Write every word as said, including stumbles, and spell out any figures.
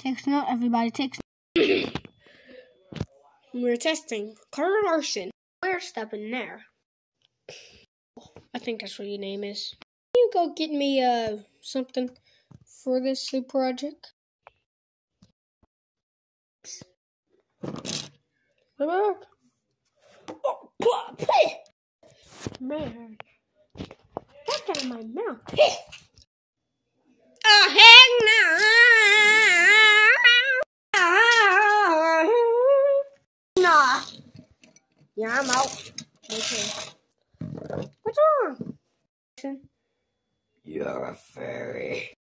Takes note, everybody. Takes note. We're testing car Larson. We're stepping there. I think that's what your name is. Can you go get me uh something for this sleep project? Oh, man. That's out of my mouth. Oh, heck no. Nah. Yeah, I'm out. Okay. What's wrong? You're a fairy.